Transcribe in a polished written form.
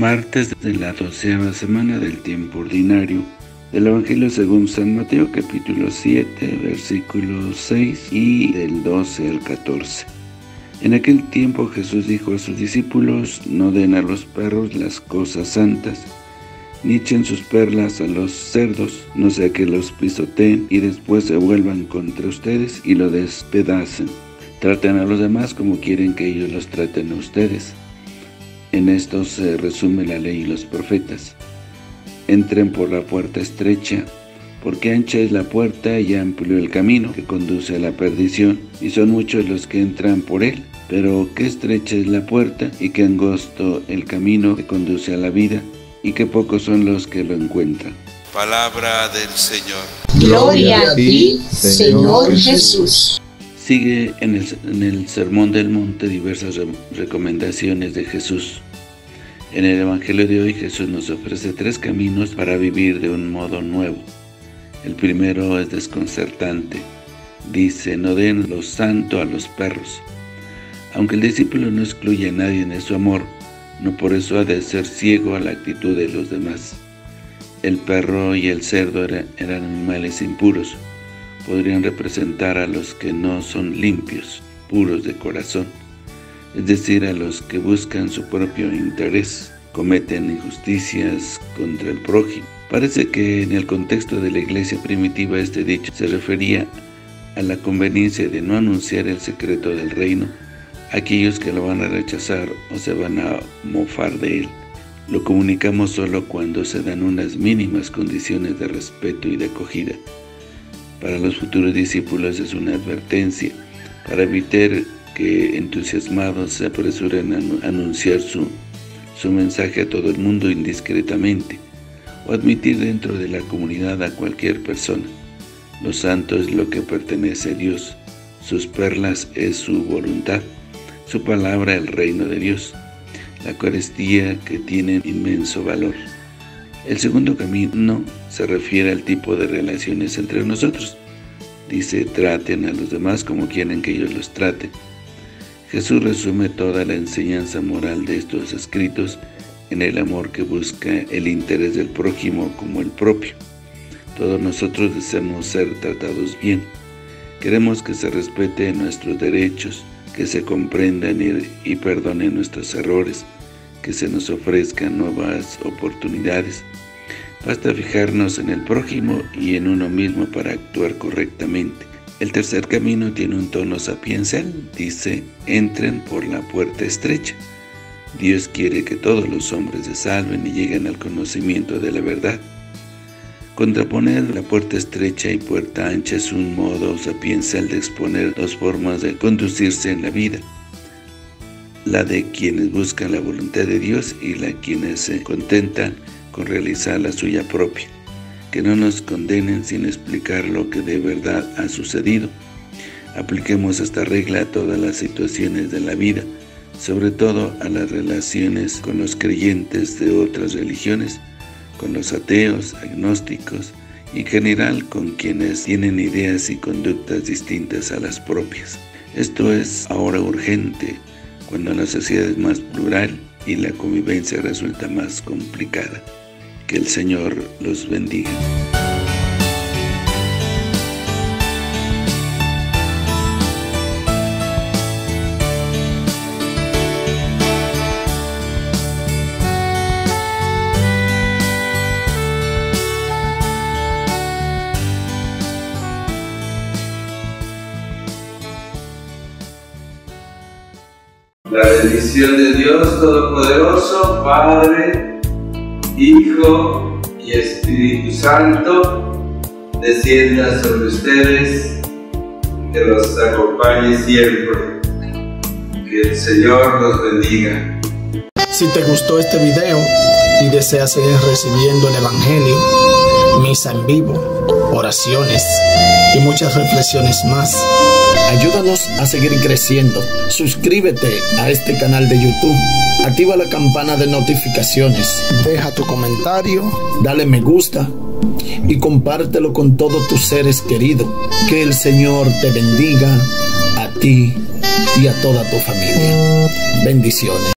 Martes de la 12ª semana del tiempo ordinario del Evangelio según San Mateo, capítulo 7, versículos 6 y del 12 al 14. En aquel tiempo Jesús dijo a sus discípulos: no den a los perros las cosas santas, ni echen sus perlas a los cerdos, no sea que los pisoteen y después se vuelvan contra ustedes y lo despedacen. Traten a los demás como quieren que ellos los traten a ustedes. En esto se resume la ley y los profetas. Entren por la puerta estrecha, porque ancha es la puerta y amplio el camino que conduce a la perdición, y son muchos los que entran por él. Pero qué estrecha es la puerta y qué angosto el camino que conduce a la vida, y qué pocos son los que lo encuentran. Palabra del Señor. Gloria a ti, Señor Jesús. Sigue en el Sermón del Monte diversas recomendaciones de Jesús. En el Evangelio de hoy Jesús nos ofrece 3 caminos para vivir de un modo nuevo. El primero es desconcertante. Dice: no den lo santo a los perros. Aunque el discípulo no excluye a nadie en su amor, no por eso ha de ser ciego a la actitud de los demás. El perro y el cerdo eran animales impuros. Podrían representar a los que no son limpios, puros de corazón, es decir, a los que buscan su propio interés, cometen injusticias contra el prójimo. Parece que en el contexto de la iglesia primitiva este dicho se refería a la conveniencia de no anunciar el secreto del reino a aquellos que lo van a rechazar o se van a mofar de él. Lo comunicamos solo cuando se dan unas mínimas condiciones de respeto y de acogida. Para los futuros discípulos es una advertencia para evitar que entusiasmados se apresuren a anunciar su mensaje a todo el mundo indiscretamente, o admitir dentro de la comunidad a cualquier persona. Lo santo es lo que pertenece a Dios, sus perlas es su voluntad, su palabra el reino de Dios, la Eucaristía que tiene inmenso valor. El segundo camino se refiere al tipo de relaciones entre nosotros. Dice: traten a los demás como quieren que ellos los traten. Jesús resume toda la enseñanza moral de estos escritos en el amor que busca el interés del prójimo como el propio. Todos nosotros deseamos ser tratados bien. Queremos que se respeten nuestros derechos, que se comprendan y perdonen nuestros errores, que se nos ofrezcan nuevas oportunidades. Basta fijarnos en el prójimo y en uno mismo para actuar correctamente. El tercer camino tiene un tono sapiencial. Dice: entren por la puerta estrecha. Dios quiere que todos los hombres se salven y lleguen al conocimiento de la verdad. Contraponer la puerta estrecha y puerta ancha es un modo sapiencial de exponer 2 formas de conducirse en la vida: la de quienes buscan la voluntad de Dios y la de quienes se contentan con realizar la suya propia. Que no nos condenen sin explicar lo que de verdad ha sucedido. Apliquemos esta regla a todas las situaciones de la vida, sobre todo a las relaciones con los creyentes de otras religiones, con los ateos, agnósticos y en general con quienes tienen ideas y conductas distintas a las propias. Esto es ahora urgente, cuando la sociedad es más plural y la convivencia resulta más complicada. Que el Señor los bendiga. La bendición de Dios Todopoderoso, Padre, Hijo y Espíritu Santo, descienda sobre ustedes, que los acompañe siempre. Que el Señor los bendiga. Si te gustó este video y deseas seguir recibiendo el Evangelio, misa en vivo, oraciones y muchas reflexiones más, ayúdanos a seguir creciendo. Suscríbete a este canal de YouTube, activa la campana de notificaciones, deja tu comentario, dale me gusta y compártelo con todos tus seres queridos. Que el Señor te bendiga a ti y a toda tu familia. Bendiciones.